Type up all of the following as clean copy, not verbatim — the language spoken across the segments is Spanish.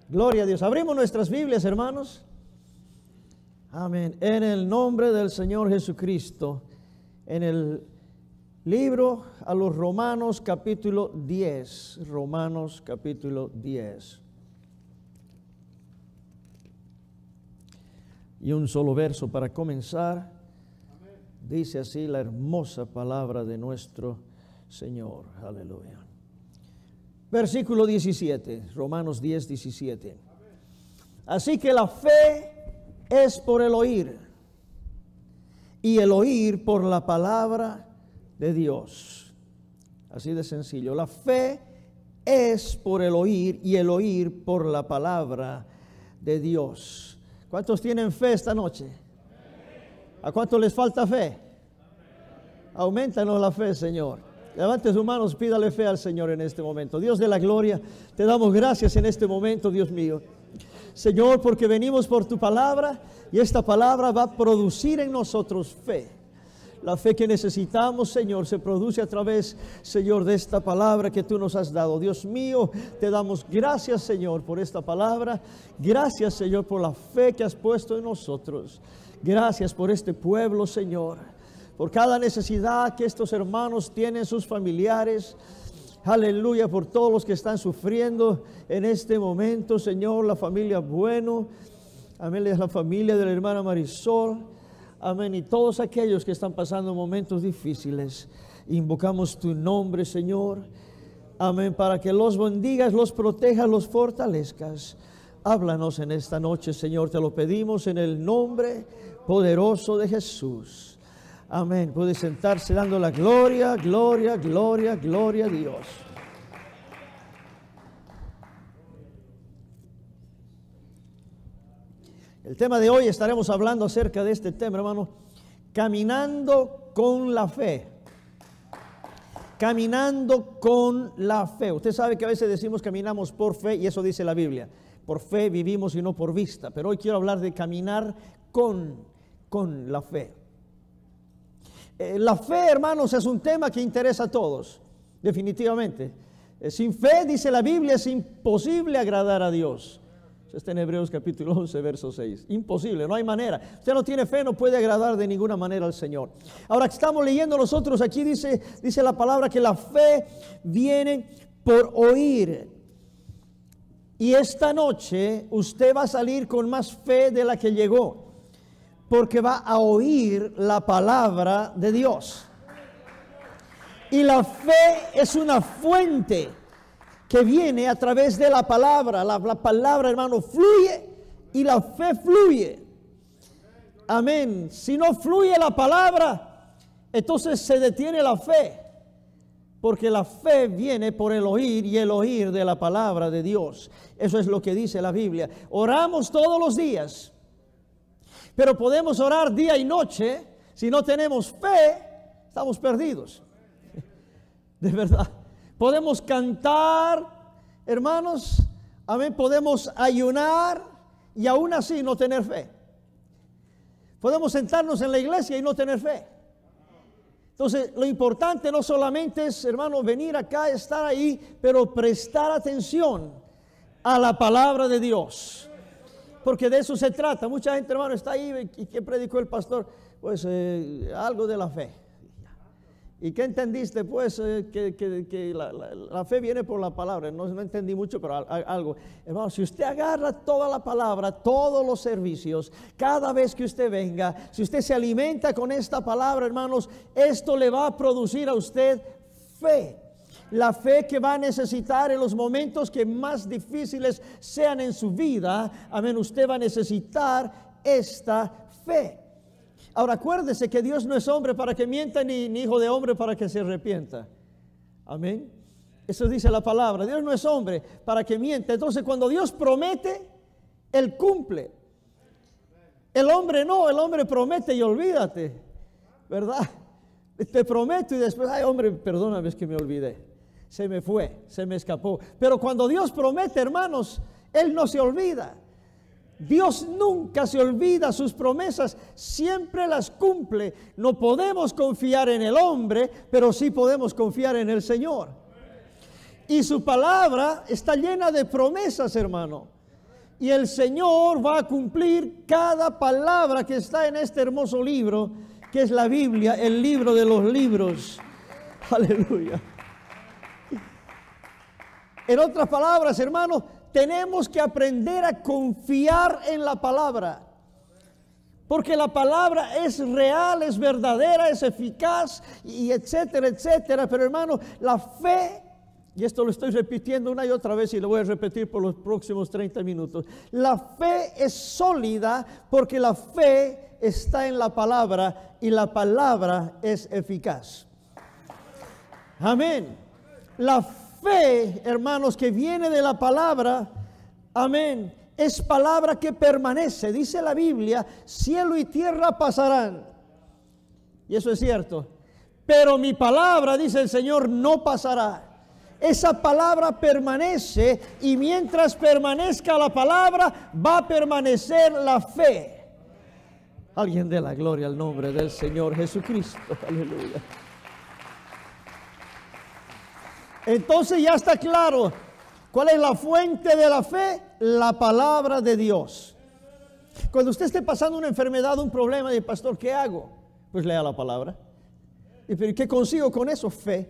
Gloria a Dios. Abrimos nuestras Biblias, hermanos. Amén. En el nombre del Señor Jesucristo. En el libro a los Romanos capítulo 10. Romanos capítulo 10. Y un solo verso para comenzar. Dice así la hermosa palabra de nuestro Señor. Aleluya. Versículo 17, Romanos 10, 17. Así que la fe es por el oír, y el oír por la palabra de Dios. Así de sencillo. La fe es por el oír, y el oír por la palabra de Dios. ¿Cuántos tienen fe esta noche? ¿A cuántos les falta fe? Aumentanos la fe, Señor. Levante sus manos, pídale fe al Señor en este momento. Dios de la gloria, te damos gracias en este momento, Dios mío. Señor, porque venimos por tu palabra y esta palabra va a producir en nosotros fe. La fe que necesitamos, Señor, se produce a través, Señor, de esta palabra que tú nos has dado. Dios mío, te damos gracias, Señor, por esta palabra. Gracias, Señor, por la fe que has puesto en nosotros. Gracias por este pueblo, Señor. Por cada necesidad que estos hermanos tienen, sus familiares. Aleluya, por todos los que están sufriendo en este momento, Señor, la familia Bueno. Amén, la familia de la hermana Marisol. Amén, y todos aquellos que están pasando momentos difíciles. Invocamos tu nombre, Señor. Amén, para que los bendigas, los protejas, los fortalezcas. Háblanos en esta noche, Señor, te lo pedimos en el nombre poderoso de Jesús. Amén. Puede sentarse dando la gloria, gloria, gloria, gloria a Dios. El tema de hoy estaremos hablando acerca de este tema, hermano. Caminando con la fe. Caminando con la fe. Usted sabe que a veces decimos caminamos por fe y eso dice la Biblia. Por fe vivimos y no por vista. Pero hoy quiero hablar de caminar con la fe. La fe, hermanos, es un tema que interesa a todos, definitivamente. Sin fe, dice la Biblia, es imposible agradar a Dios. Eso está en Hebreos capítulo 11, verso 6. Imposible, no hay manera. Usted no tiene fe, no puede agradar de ninguna manera al Señor. Ahora que estamos leyendo nosotros, aquí dice la palabra que la fe viene por oír. Y esta noche usted va a salir con más fe de la que llegó. Porque va a oír la palabra de Dios. Y la fe es una fuente que viene a través de la palabra. La palabra, hermano, fluye y la fe fluye. Amén. Si no fluye la palabra, entonces se detiene la fe. Porque la fe viene por el oír y el oír de la palabra de Dios. Eso es lo que dice la Biblia. Oramos todos los días. Pero podemos orar día y noche. Si no tenemos fe, estamos perdidos. De verdad. Podemos cantar, hermanos. Amén. Podemos ayunar y aún así no tener fe. Podemos sentarnos en la iglesia y no tener fe. Entonces, lo importante no solamente es, hermano, venir acá, estar ahí, pero prestar atención a la palabra de Dios. Porque de eso se trata. Mucha gente, hermano, está ahí. ¿Y qué predicó el pastor? Pues algo de la fe. ¿Y qué entendiste? Pues que la fe viene por la palabra. No entendí mucho, pero algo. Hermano, si usted agarra toda la palabra, todos los servicios, cada vez que usted venga, si usted se alimenta con esta palabra, hermanos, esto le va a producir a usted fe. La fe que va a necesitar en los momentos que más difíciles sean en su vida. Amén, usted va a necesitar esta fe. Ahora acuérdese que Dios no es hombre para que mienta, ni hijo de hombre para que se arrepienta. Amén. Eso dice la palabra. Dios no es hombre para que mienta. Entonces cuando Dios promete, Él cumple. El hombre no, el hombre promete y olvídate. ¿Verdad? Te prometo y después, ay hombre, perdóname, es que me olvidé. Se me fue, se me escapó. Pero cuando Dios promete, hermanos, Él no se olvida. Dios nunca se olvida sus promesas, siempre las cumple. No podemos confiar en el hombre, pero sí podemos confiar en el Señor. Y su palabra está llena de promesas, hermano. Y el Señor va a cumplir cada palabra que está en este hermoso libro, que es la Biblia, el libro de los libros. Aleluya. En otras palabras, hermanos, tenemos que aprender a confiar en la palabra. Porque la palabra es real, es verdadera, es eficaz, y etcétera, etcétera. Pero hermano, la fe, y esto lo estoy repitiendo una y otra vez y lo voy a repetir por los próximos 30 minutos. La fe es sólida porque la fe está en la palabra y la palabra es eficaz. Amén. La fe, hermanos, que viene de la palabra, amén, es palabra que permanece. Dice la Biblia, cielo y tierra pasarán. Y eso es cierto. Pero mi palabra, dice el Señor, no pasará. Esa palabra permanece, y mientras permanezca la palabra, va a permanecer la fe. Alguien dé la gloria al nombre del Señor Jesucristo. Aleluya. Entonces ya está claro. ¿Cuál es la fuente de la fe? La palabra de Dios. Cuando usted esté pasando una enfermedad, un problema, dice, pastor, ¿qué hago? Pues lea la palabra. ¿Y qué consigo con eso? Fe.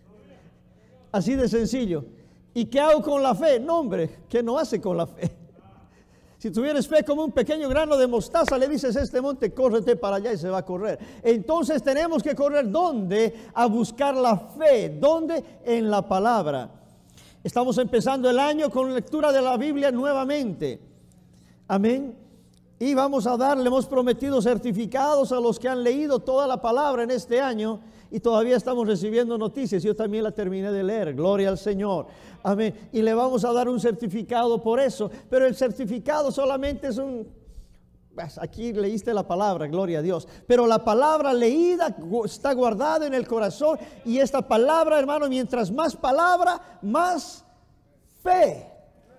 Así de sencillo. ¿Y qué hago con la fe? No, hombre, ¿qué no hace con la fe? Si tuvieras fe como un pequeño grano de mostaza, le dices a este monte, córrete para allá y se va a correr. Entonces tenemos que correr, ¿dónde? A buscar la fe. ¿Dónde? En la palabra. Estamos empezando el año con lectura de la Biblia nuevamente. Amén. Y vamos a dar, le hemos prometido certificados a los que han leído toda la palabra en este año. Y todavía estamos recibiendo noticias. Yo también la terminé de leer. Gloria al Señor. Amén. Y le vamos a dar un certificado por eso. Pero el certificado solamente es un... Aquí leíste la palabra, gloria a Dios. Pero la palabra leída está guardada en el corazón. Y esta palabra, hermano, mientras más palabra, más fe.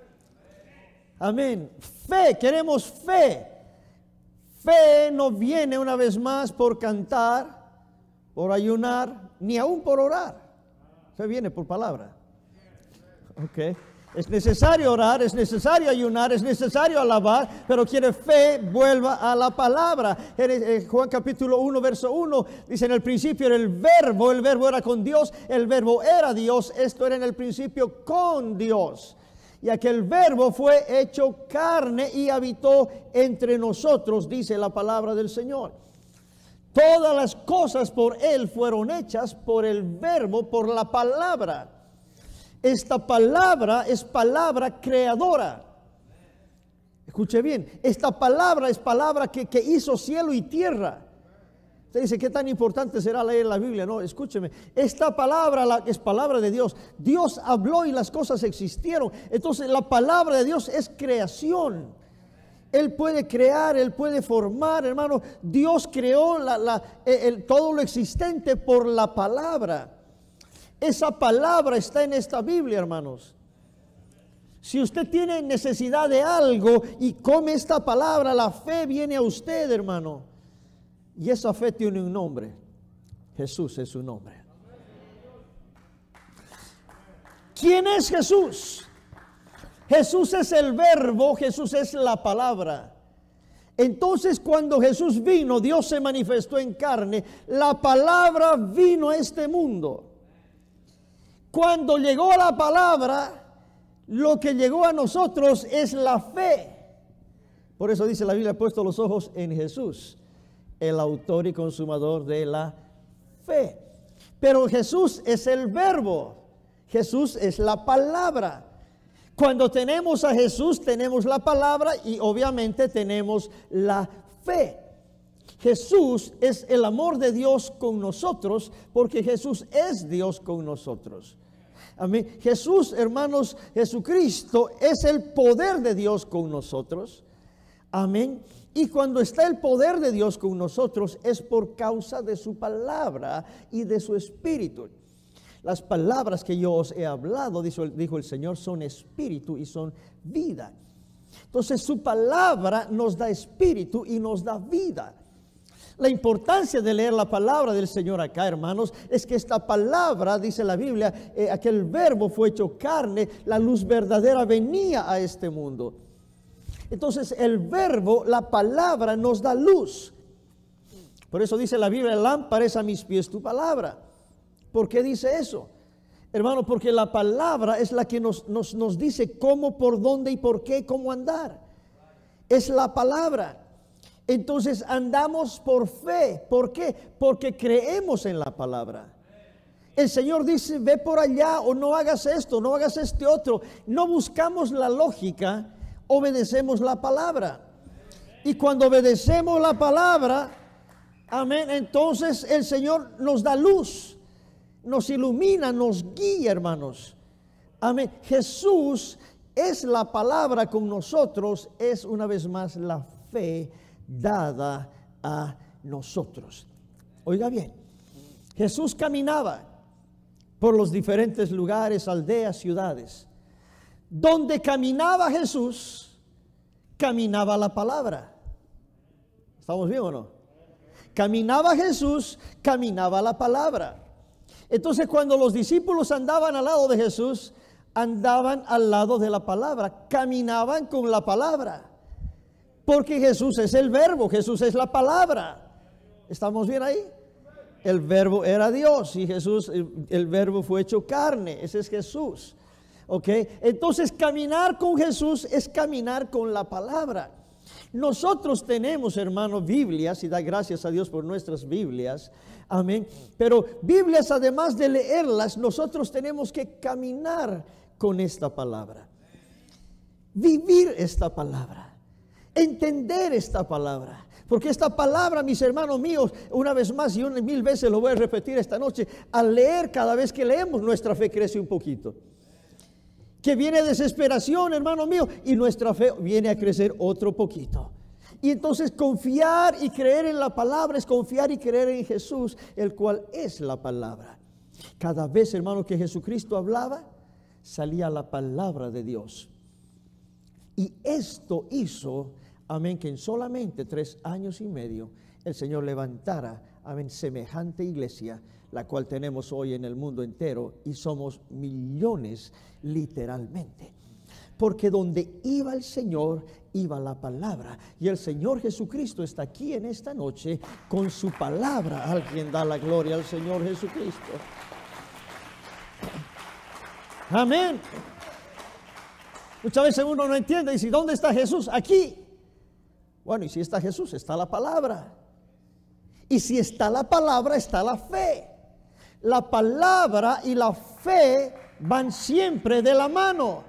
Amén. Fe, queremos fe. Fe no viene una vez más por cantar, por ayunar, ni aún por orar. Fe viene por palabra. Ok. Es necesario orar, es necesario ayunar, es necesario alabar, pero quiere fe, vuelva a la palabra. En Juan capítulo 1, verso 1, dice, en el principio era el verbo era con Dios, el verbo era Dios, esto era en el principio con Dios. Y aquel verbo fue hecho carne y habitó entre nosotros, dice la palabra del Señor. Todas las cosas por Él fueron hechas por el verbo, por la palabra. Esta palabra es palabra creadora. Escuche bien, esta palabra es palabra que hizo cielo y tierra. Usted dice, ¿qué tan importante será leer la Biblia? No, escúcheme, esta palabra es palabra de Dios. Dios habló y las cosas existieron. Entonces la palabra de Dios es creación. Él puede crear, Él puede formar, hermano. Dios creó todo lo existente por la palabra. Esa palabra está en esta Biblia, hermanos. Si usted tiene necesidad de algo y come esta palabra, la fe viene a usted, hermano. Y esa fe tiene un nombre. Jesús es su nombre. ¿Quién es Jesús? Jesús es el verbo, Jesús es la palabra. Entonces cuando Jesús vino, Dios se manifestó en carne. La palabra vino a este mundo. Cuando llegó la palabra, lo que llegó a nosotros es la fe. Por eso dice la Biblia, ha puesto los ojos en Jesús, el autor y consumador de la fe. Pero Jesús es el verbo, Jesús es la palabra. Cuando tenemos a Jesús, tenemos la palabra y obviamente tenemos la fe. Jesús es el amor de Dios con nosotros, porque Jesús es Dios con nosotros. Amén. Jesús, hermanos, Jesucristo es el poder de Dios con nosotros. Amén. Y cuando está el poder de Dios con nosotros es por causa de su palabra y de su espíritu. Las palabras que yo os he hablado, dijo el Señor, son espíritu y son vida. Entonces su palabra nos da espíritu y nos da vida. La importancia de leer la palabra del Señor acá, hermanos, es que esta palabra, dice la Biblia, aquel verbo fue hecho carne, la luz verdadera venía a este mundo. Entonces el verbo, la palabra nos da luz. Por eso dice la Biblia, lámpara es a mis pies tu palabra. ¿Por qué dice eso? Hermano, porque la palabra es la que nos dice cómo, por dónde y por qué, cómo andar. Es la palabra. Entonces andamos por fe. ¿Por qué? Porque creemos en la palabra. El Señor dice, ve por allá o no hagas esto, no hagas este otro. No buscamos la lógica, obedecemos la palabra. Y cuando obedecemos la palabra, amén, entonces el Señor nos da luz, nos ilumina, nos guía, hermanos. Amén. Jesús es la palabra con nosotros, es una vez más la fe dada a nosotros. Oiga bien, Jesús caminaba por los diferentes lugares, aldeas, ciudades. Donde caminaba Jesús, caminaba la palabra. ¿Estamos bien o no? Caminaba Jesús, caminaba la palabra. Entonces cuando los discípulos andaban al lado de Jesús, andaban al lado de la palabra, caminaban con la palabra. Porque Jesús es el verbo, Jesús es la palabra. ¿Estamos bien ahí? El verbo era Dios y Jesús, el verbo fue hecho carne, ese es Jesús. ¿Ok? Entonces caminar con Jesús es caminar con la palabra. Nosotros tenemos, hermanos, Biblias, y da gracias a Dios por nuestras Biblias, amén. Pero Biblias, además de leerlas, nosotros tenemos que caminar con esta palabra. Vivir esta palabra. Entender esta palabra. Porque esta palabra, mis hermanos míos, una vez más y 1000 veces lo voy a repetir esta noche, al leer, cada vez que leemos, nuestra fe crece un poquito. Que viene desesperación, hermano mío, y nuestra fe viene a crecer otro poquito. Y entonces confiar y creer en la palabra es confiar y creer en Jesús, el cual es la palabra. Cada vez, hermano, que Jesucristo hablaba, salía la palabra de Dios. Y esto hizo, amén, que en solamente 3 años y medio el Señor levantara, amén, semejante iglesia, la cual tenemos hoy en el mundo entero, y somos millones literalmente. Porque donde iba el Señor, iba la palabra. Y el Señor Jesucristo está aquí en esta noche con su palabra. Alguien da la gloria al Señor Jesucristo. Amén. Muchas veces uno no entiende y dice, ¿dónde está Jesús? Aquí. Bueno, y si está Jesús, está la palabra. Y si está la palabra, está la fe. La palabra y la fe van siempre de la mano.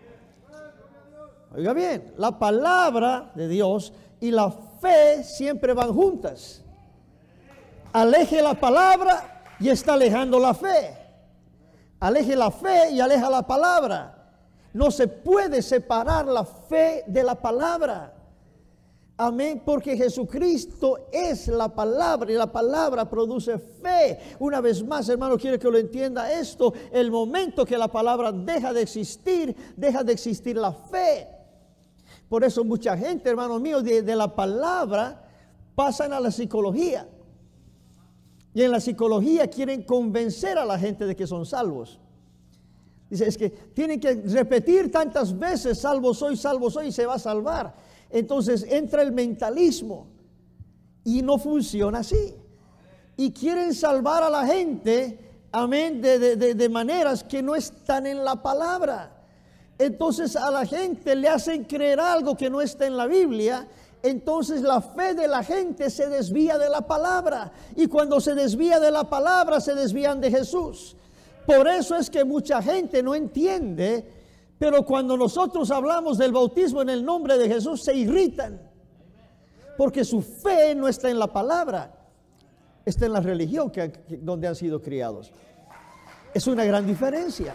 Oiga bien, la palabra de Dios y la fe siempre van juntas. Aleje la palabra y está alejando la fe. Aleje la fe y aleja la palabra. No se puede separar la fe de la palabra. Amén, porque Jesucristo es la palabra y la palabra produce fe. Una vez más, hermano, quiero que lo entienda esto. El momento que la palabra deja de existir la fe. Por eso mucha gente, hermano mío, de la palabra pasan a la psicología. Y en la psicología quieren convencer a la gente de que son salvos. Dice, es que tienen que repetir tantas veces, salvo soy, y se va a salvar. Entonces entra el mentalismo y no funciona así. Y quieren salvar a la gente, amén, de maneras que no están en la palabra. Entonces a la gente le hacen creer algo que no está en la Biblia. Entonces la fe de la gente se desvía de la palabra. Y cuando se desvía de la palabra, se desvían de Jesús. Por eso es que mucha gente no entiende. Pero cuando nosotros hablamos del bautismo en el nombre de Jesús, se irritan. Porque su fe no está en la palabra, está en la religión donde han sido criados. Es una gran diferencia.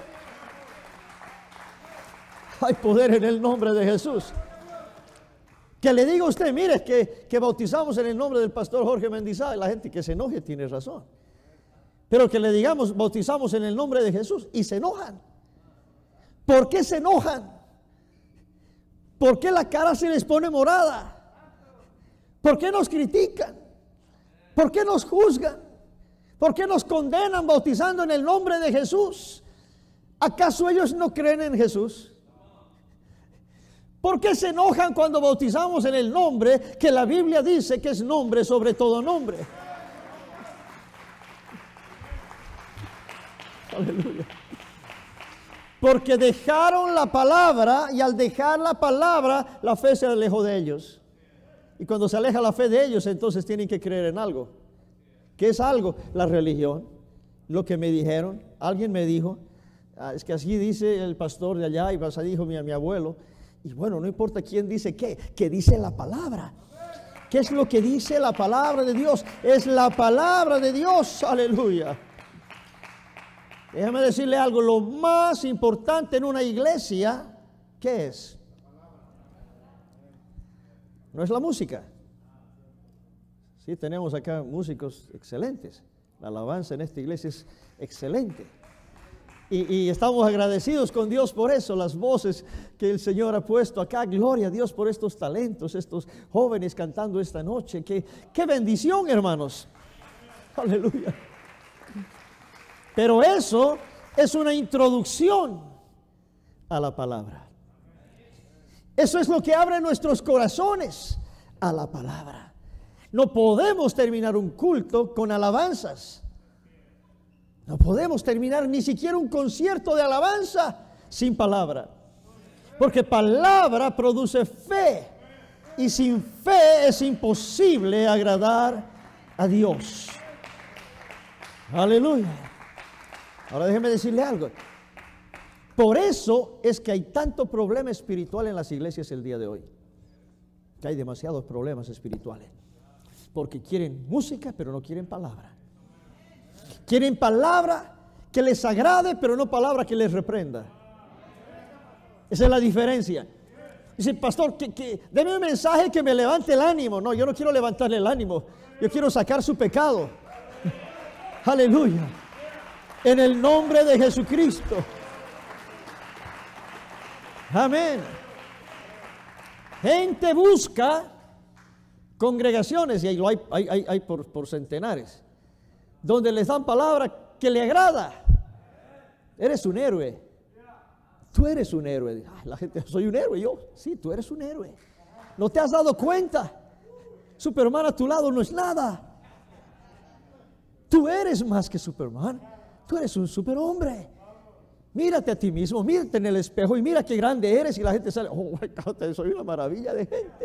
Hay poder en el nombre de Jesús. Que le diga a usted, mire, que bautizamos en el nombre del pastor Jorge Mendizábal. La gente que se enoje tiene razón. Pero que le digamos, bautizamos en el nombre de Jesús, y se enojan. ¿Por qué se enojan? ¿Por qué la cara se les pone morada? ¿Por qué nos critican? ¿Por qué nos juzgan? ¿Por qué nos condenan bautizando en el nombre de Jesús? ¿Acaso ellos no creen en Jesús? ¿Por qué se enojan cuando bautizamos en el nombre que la Biblia dice que es nombre sobre todo nombre? Aleluya. Porque dejaron la palabra, y al dejar la palabra, la fe se alejó de ellos. Y cuando se aleja la fe de ellos, entonces tienen que creer en algo. ¿Qué es algo? La religión. Lo que me dijeron, alguien me dijo, es que así dice el pastor de allá, y así dijo mi abuelo. Y bueno, no importa quién dice qué, que dice la palabra. ¿Qué es lo que dice la palabra de Dios? Es la palabra de Dios, aleluya. Déjame decirle algo, lo más importante en una iglesia, ¿qué es? No es la música. Sí, tenemos acá músicos excelentes. La alabanza en esta iglesia es excelente. Y estamos agradecidos con Dios por eso, las voces que el Señor ha puesto acá. Gloria a Dios por estos talentos, estos jóvenes cantando esta noche. ¡Qué bendición, hermanos! Aleluya. Pero eso es una introducción a la palabra. Eso es lo que abre nuestros corazones a la palabra. No podemos terminar un culto con alabanzas. No podemos terminar ni siquiera un concierto de alabanza sin palabra. Porque palabra produce fe. Y sin fe es imposible agradar a Dios. Aleluya. Ahora déjeme decirle algo. Por eso es que hay tanto problema espiritual en las iglesias el día de hoy. Que hay demasiados problemas espirituales. Porque quieren música, pero no quieren palabra. Quieren palabra que les agrade, pero no palabra que les reprenda. Esa es la diferencia. Dice, pastor, deme un mensaje que me levante el ánimo. No, yo no quiero levantarle el ánimo. Yo quiero sacar su pecado. Aleluya. En el nombre de Jesucristo. Amén. Gente busca congregaciones, y ahí lo hay por centenares, donde les dan palabra que le agrada. Eres un héroe. Tú eres un héroe. La gente, soy un héroe. Yo, sí, tú eres un héroe. ¿No te has dado cuenta? Superman a tu lado no es nada. Tú eres más que Superman. Tú eres un superhombre. Mírate a ti mismo, mírate en el espejo y mira qué grande eres. Y la gente sale, oh my God, soy una maravilla de gente.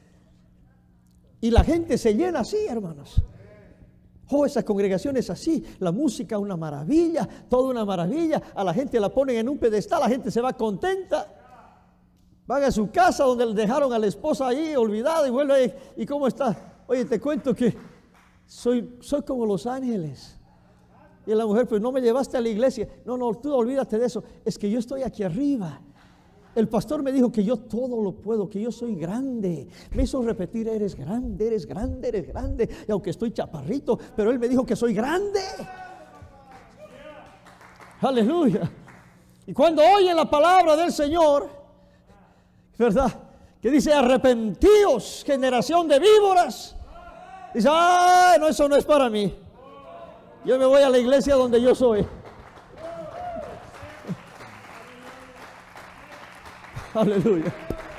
Y la gente se llena así, hermanos. Oh, esa congregación es así. La música una maravilla, toda una maravilla. A la gente la ponen en un pedestal, la gente se va contenta. Van a su casa donde le dejaron a la esposa ahí olvidada y vuelve. ¿Y cómo está? Oye, te cuento que soy como los ángeles. Y la mujer, pues no me llevaste a la iglesia. No, tú olvídate de eso. Es que yo estoy aquí arriba. El pastor me dijo que yo todo lo puedo, que yo soy grande. Me hizo repetir, eres grande, eres grande, eres grande. Y aunque estoy chaparrito, pero él me dijo que soy grande. Aleluya. Y cuando oyen la palabra del Señor, ¿verdad? Que dice, arrepentíos, generación de víboras. Dice, ah, no, eso no es para mí. Yo me voy a la iglesia donde yo soy. Aleluya.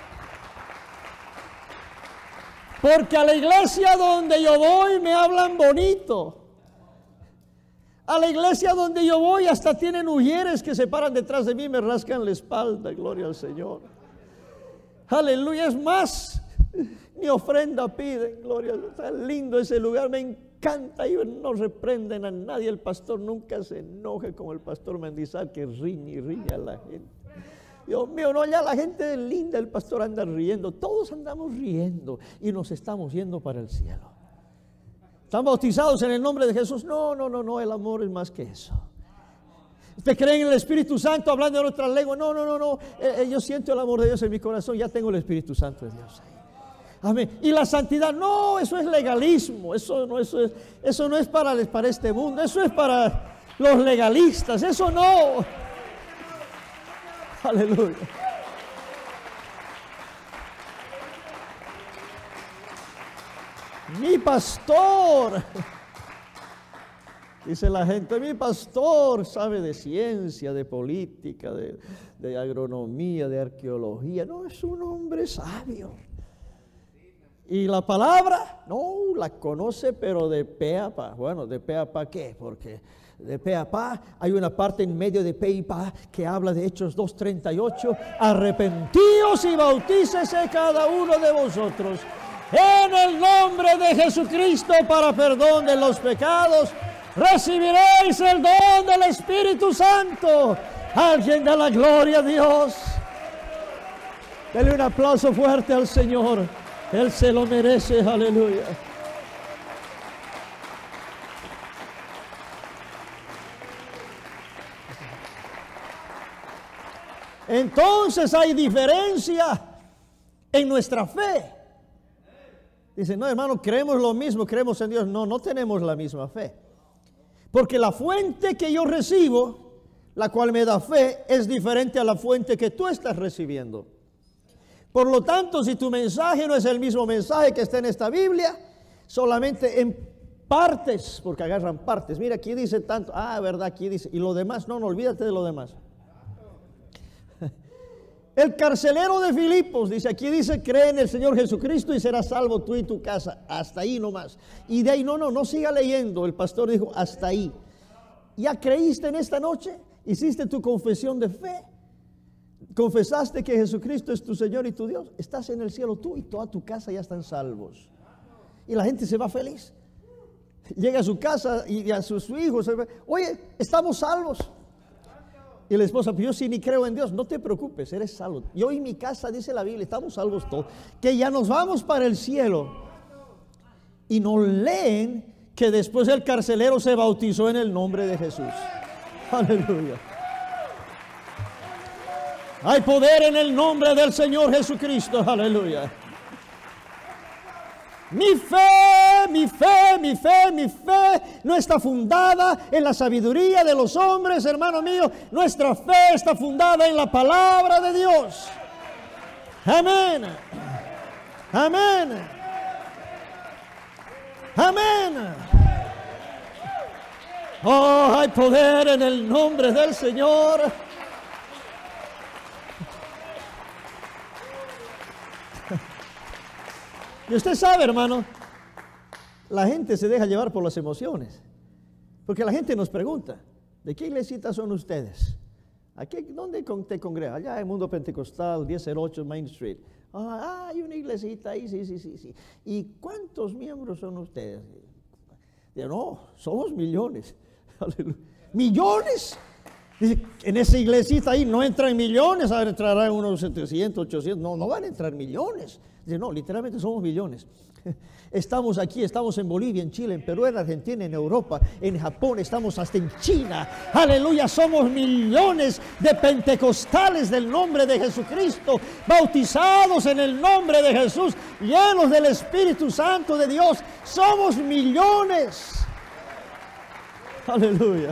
Porque a la iglesia donde yo voy me hablan bonito. A la iglesia donde yo voy hasta tienen ujieres que se paran detrás de mí y me rascan la espalda. Gloria al Señor. Aleluya. Es más, ni ofrenda piden. Gloria al Señor. Está lindo ese lugar. Me encanta. Y no reprenden a nadie. El pastor nunca se enoje como el pastor Mendizal que riña a la gente. Dios mío, no, ya la gente es linda, el pastor anda riendo, todos andamos riendo y nos estamos yendo para el cielo. ¿Están bautizados en el nombre de Jesús? No, el amor es más que eso. ¿Usted cree en el Espíritu Santo hablando en otras lenguas? No. Yo siento el amor de Dios en mi corazón, ya tengo el Espíritu Santo de Dios ahí. Amén. Y la santidad, no, eso es legalismo, eso no es para este mundo, eso es para los legalistas, eso no. Aleluya. Mi pastor Dice la gente, mi pastor sabe de ciencia, de política, de agronomía, de arqueología. No, es un hombre sabio. Y la palabra, no, la conoce, pero de pe a pa. Bueno, ¿de pe a pa qué? Porque de pe a pa hay una parte en medio de pe y pa que habla de Hechos 2:38. Arrepentíos y bautícese cada uno de vosotros en el nombre de Jesucristo para perdón de los pecados. Recibiréis el don del Espíritu Santo. Alguien da la gloria a Dios. Dele un aplauso fuerte al Señor. Él se lo merece, aleluya. Entonces hay diferencia en nuestra fe. Dicen, no hermano, creemos lo mismo, creemos en Dios. No, no tenemos la misma fe. Porque la fuente que yo recibo, la cual me da fe, es diferente a la fuente que tú estás recibiendo. Por lo tanto, si tu mensaje no es el mismo mensaje que está en esta Biblia, solamente en partes, porque agarran partes. Mira, aquí dice tanto, verdad, aquí dice, y lo demás, no, olvídate de lo demás. El carcelero de Filipos dice, aquí dice, cree en el Señor Jesucristo y serás salvo tú y tu casa. Hasta ahí nomás. Y de ahí, no siga leyendo. El pastor dijo, hasta ahí. ¿Ya creíste en esta noche? ¿Hiciste tu confesión de fe? ¿Confesaste que Jesucristo es tu Señor y tu Dios? Estás en el cielo tú y toda tu casa ya están salvos. Y la gente se va feliz. Llega a su casa y a sus hijos. Oye, estamos salvos. Y la esposa, yo sí ni creo en Dios. No te preocupes, eres salvo. Yo y mi casa, dice la Biblia, estamos salvos todos. Que ya nos vamos para el cielo. Y nos leen que después el carcelero se bautizó en el nombre de Jesús. Aleluya. Hay poder en el nombre del Señor Jesucristo. Aleluya. Mi fe no está fundada en la sabiduría de los hombres, hermano mío. Nuestra fe está fundada en la palabra de Dios. Amén. Amén. Amén. Oh, hay poder en el nombre del Señor. Y usted sabe, hermano, la gente se deja llevar por las emociones. Porque la gente nos pregunta, ¿de qué iglesita son ustedes? ¿Dónde te congregas? Allá en el Mundo Pentecostal, 1008 Main Street. Hay una iglesita ahí, sí. ¿Y cuántos miembros son ustedes? Digo, no, somos millones. ¿Millones? Dice, en esa iglesita ahí no entran millones, ahora entrarán unos 700, 800, no van a entrar millones. Dice, no, literalmente somos millones. Estamos aquí, estamos en Bolivia, en Chile, en Perú, en Argentina, en Europa, en Japón, estamos hasta en China. Aleluya, somos millones de pentecostales del nombre de Jesucristo, bautizados en el nombre de Jesús, llenos del Espíritu Santo de Dios. Somos millones. Aleluya.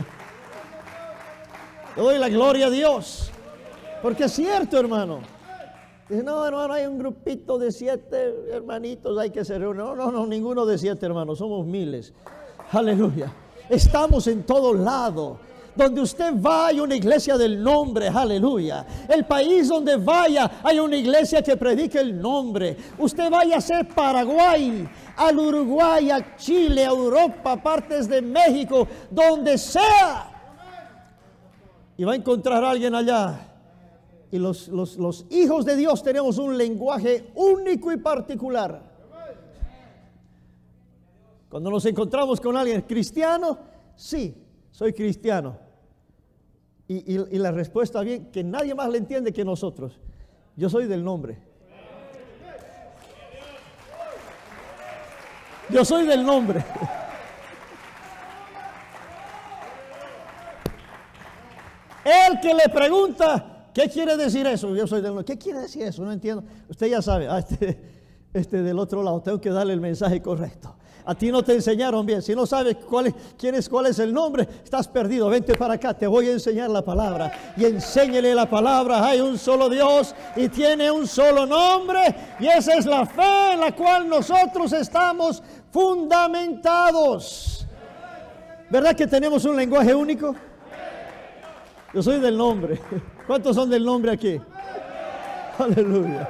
Le doy la gloria a Dios, porque es cierto, hermano. Dice, no, hermano, hay un grupito de 7 hermanitos, hay que se reúnen. No, ninguno de 7, hermanos, somos miles. Aleluya. Estamos en todo lado. Donde usted va hay una iglesia del nombre, aleluya. El país donde vaya hay una iglesia que predique el nombre. Usted vaya a ser Paraguay, al Uruguay, a Chile, a Europa, partes de México, donde sea. Y va a encontrar a alguien allá. Y los hijos de Dios tenemos un lenguaje único y particular. Cuando nos encontramos con alguien cristiano, sí, soy cristiano. Y la respuesta bien, que nadie más le entiende que nosotros. Yo soy del nombre. Yo soy del nombre. El que le pregunta, ¿qué quiere decir eso? Yo soy del nombre. ¿Qué quiere decir eso? No entiendo. Usted ya sabe, este del otro lado, tengo que darle el mensaje correcto. A ti no te enseñaron bien. Si no sabes cuál es el nombre, estás perdido. Vente para acá, te voy a enseñar la palabra. Y enséñele la palabra. Hay un solo Dios y tiene un solo nombre. Y esa es la fe en la cual nosotros estamos fundamentados. ¿Verdad que tenemos un lenguaje único? Yo soy del nombre. ¿Cuántos son del nombre aquí? Aleluya.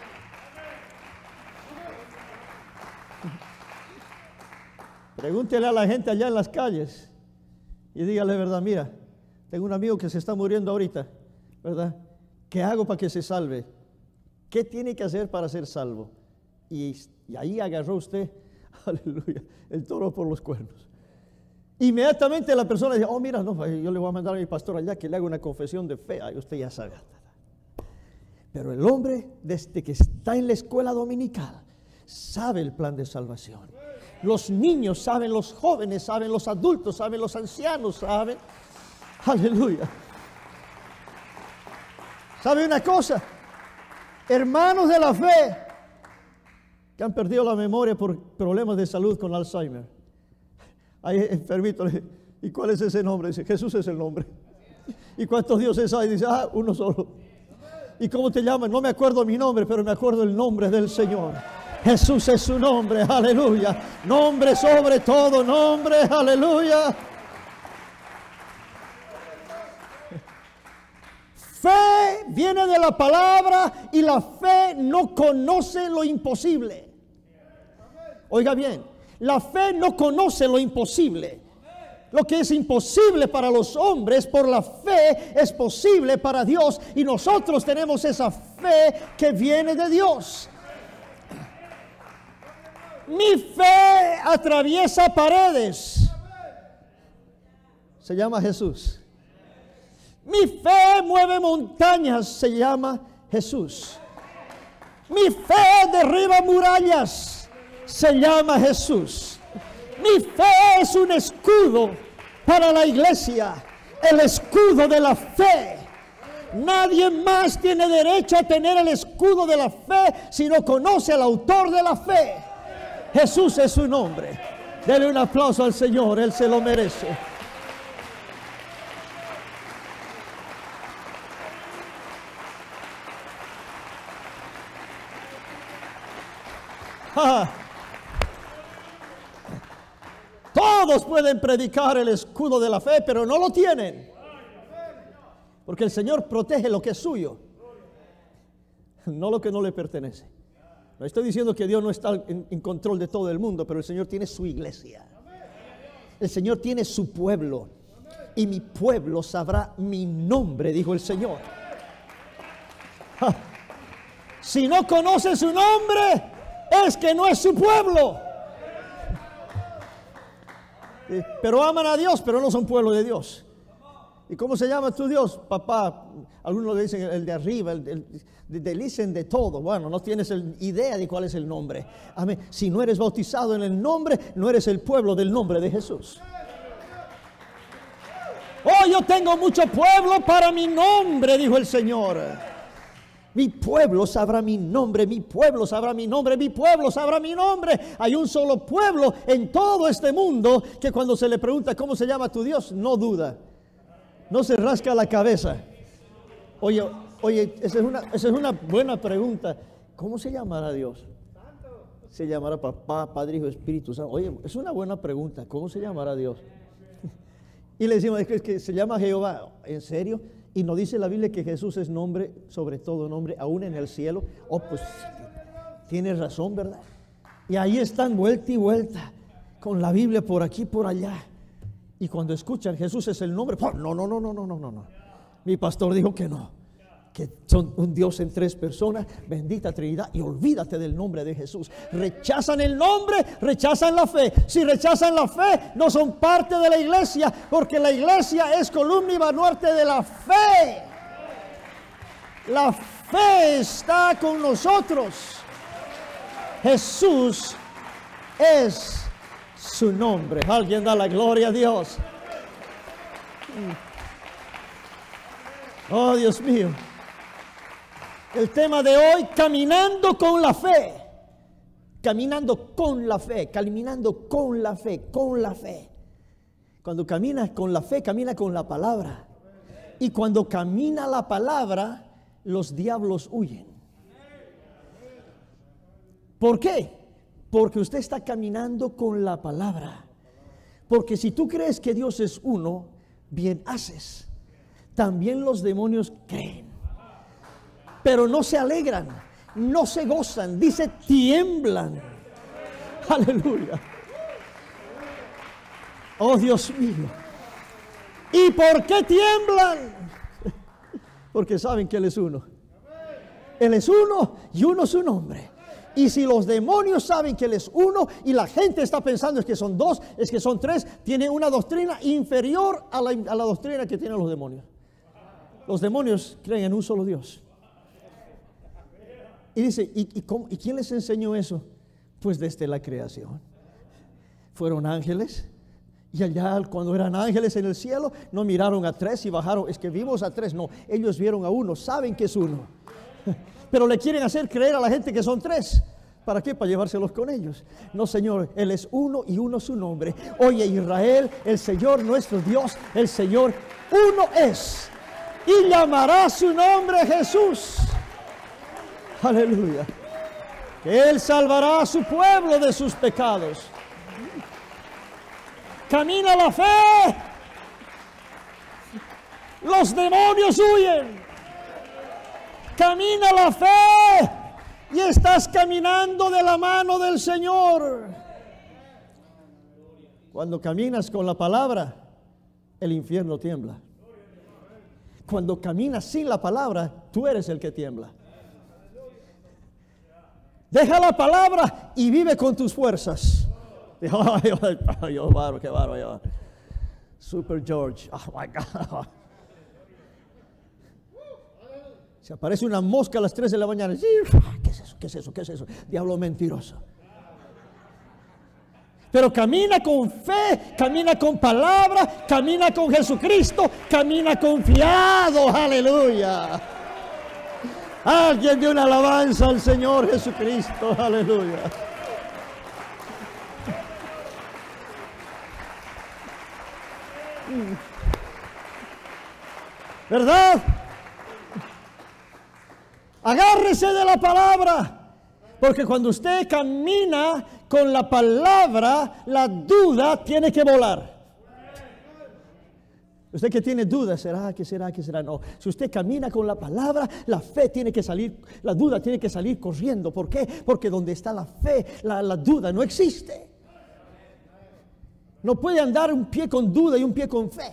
Pregúntele a la gente allá en las calles y dígale verdad, mira, tengo un amigo que se está muriendo ahorita, ¿verdad? ¿Qué hago para que se salve? ¿Qué tiene que hacer para ser salvo? Y ahí agarró usted, aleluya, el toro por los cuernos. Inmediatamente la persona dice, oh mira, no, yo le voy a mandar a mi pastor allá que le haga una confesión de fe. Ahí usted ya sabe. Pero el hombre, desde que está en la escuela dominical, sabe el plan de salvación. Los niños saben, los jóvenes saben, los adultos saben, los ancianos saben. Aleluya. ¿Sabe una cosa? Hermanos de la fe que han perdido la memoria por problemas de salud con Alzheimer. Hay enfermito, le dice, ¿y cuál es ese nombre? Dice, Jesús es el nombre. ¿Y cuántos dioses hay? Dice, uno solo. ¿Y cómo te llaman? No me acuerdo mi nombre, pero me acuerdo el nombre del Señor. Jesús es su nombre, aleluya. Nombre sobre todo nombre, aleluya. Fe viene de la palabra y la fe no conoce lo imposible. Oiga bien, la fe no conoce lo imposible. Lo que es imposible para los hombres, por la fe es posible para Dios. Y nosotros tenemos esa fe que viene de Dios. Mi fe atraviesa paredes. Se llama Jesús. Mi fe mueve montañas. Se llama Jesús. Mi fe derriba murallas. Se llama Jesús. Mi fe es un escudo para la iglesia. El escudo de la fe. Nadie más tiene derecho a tener el escudo de la fe si no conoce al autor de la fe. Jesús es su nombre. Dele un aplauso al Señor, Él se lo merece. Todos pueden predicar el escudo de la fe, pero no lo tienen. Porque el Señor protege lo que es suyo, no lo que no le pertenece. No estoy diciendo que Dios no está en control de todo el mundo, pero el Señor tiene su iglesia. El Señor tiene su pueblo. Y mi pueblo sabrá mi nombre, dijo el Señor. Si no conoce su nombre, es que no es su pueblo. Pero aman a Dios, pero no son pueblo de Dios. ¿Y cómo se llama tu Dios? Papá, algunos le dicen el de arriba, dicen de todo. Bueno, no tienes idea de cuál es el nombre. Amén. Si no eres bautizado en el nombre, no eres el pueblo del nombre de Jesús. Oh, yo tengo mucho pueblo para mi nombre, dijo el Señor. Mi pueblo sabrá mi nombre, mi pueblo sabrá mi nombre, mi pueblo sabrá mi nombre. Hay un solo pueblo en todo este mundo que cuando se le pregunta cómo se llama tu Dios, no duda. No se rasca la cabeza. Oye, esa es una buena pregunta. ¿Cómo se llamará Dios? Se llamará Papá, Padre, Hijo, Espíritu Santo. Oye, es una buena pregunta. ¿Cómo se llamará Dios? Y le decimos, es que se llama Jehová. ¿En serio? Y nos dice la Biblia que Jesús es nombre, sobre todo nombre, aún en el cielo. Oh, pues tienes razón, ¿verdad? Y ahí están vuelta y vuelta, con la Biblia por aquí, por allá. Y cuando escuchan Jesús es el nombre, no. Mi pastor dijo que no, que son un Dios en tres personas, bendita Trinidad, y olvídate del nombre de Jesús. Rechazan el nombre, rechazan la fe. Si rechazan la fe, no son parte de la iglesia, porque la iglesia es columna y baluarte de la fe. La fe está con nosotros. Jesús es su nombre. Alguien da la gloria a Dios. Oh, Dios mío. El tema de hoy, caminando con la fe. Caminando con la fe, caminando con la fe, con la fe. Cuando caminas con la fe, camina con la palabra. Y cuando camina la palabra, los diablos huyen. ¿Por qué? Porque usted está caminando con la palabra. Porque si tú crees que Dios es uno, bien haces. También los demonios creen, pero no se alegran, no se gozan, dice tiemblan. Aleluya. Oh Dios mío. ¿Y por qué tiemblan? Porque saben que Él es uno. Él es uno y uno es su nombre. Y si los demonios saben que Él es uno y la gente está pensando es que son dos, es que son tres, tienen una doctrina inferior a la doctrina que tienen los demonios. Los demonios creen en un solo Dios. Y dice, ¿y quién les enseñó eso? Pues desde la creación. Fueron ángeles. Y allá cuando eran ángeles en el cielo, no miraron a tres y bajaron. Es que vimos a tres. No, ellos vieron a uno, saben que es uno. Pero le quieren hacer creer a la gente que son tres. ¿Para qué? Para llevárselos con ellos. No, Señor, Él es uno y uno su nombre. Oye, Israel, el Señor nuestro Dios, el Señor uno es. Y llamará su nombre Jesús. Aleluya. Que Él salvará a su pueblo de sus pecados. Camina la fe. Los demonios huyen. Camina la fe y estás caminando de la mano del Señor. Cuando caminas con la palabra, el infierno tiembla. Cuando caminas sin la palabra, tú eres el que tiembla. Deja la palabra y vive con tus fuerzas. Qué bárbaro. Super George. Oh my God. Se aparece una mosca a las 3 de la mañana. ¿Qué es eso? ¿Qué es eso? ¿Qué es eso? Diablo mentiroso. Pero camina con fe, camina con palabra, camina con Jesucristo, camina confiado. Aleluya. Alguien dio una alabanza al Señor Jesucristo. Aleluya. ¿Verdad? Agárrese de la palabra, porque cuando usted camina con la palabra, la duda tiene que volar. Usted que tiene dudas, ¿será? ¿Qué será? ¿Qué será? No, si usted camina con la palabra, la fe tiene que salir, la duda tiene que salir corriendo. ¿Por qué? Porque donde está la fe, la duda no existe. No puede andar un pie con duda y un pie con fe.